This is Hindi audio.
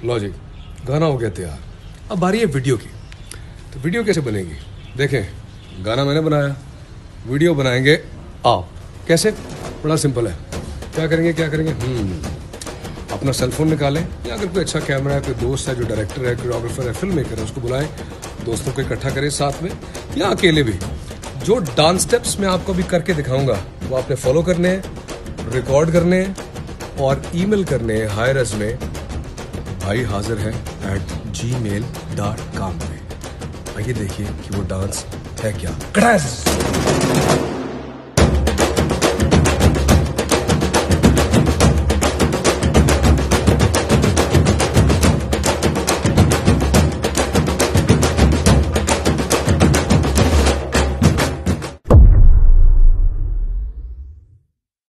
लॉजिक, गाना हो गया तैयार। अब बारी है वीडियो की। तो वीडियो कैसे बनेगी? देखें, गाना मैंने बनाया, वीडियो बनाएंगे आप। कैसे? बड़ा सिंपल है। क्या करेंगे? अपना सेलफोन निकालें, या अगर कोई अच्छा कैमरा है, कोई दोस्त है जो डायरेक्टर है, कोरियोग्राफर है, फिल्म मेकर है, उसको बुलाएं, दोस्तों को इकट्ठा करें साथ में, या अकेले भी। जो डांस स्टेप्स मैं आपको अभी करके दिखाऊंगा वो आपने फॉलो करने हैं, रिकॉर्ड करने हैं और ईमेल करने हैं हाय रज़्मे भाई हाजिर है @gmail.com पे। आइए देखिए कि वो डांस है क्या।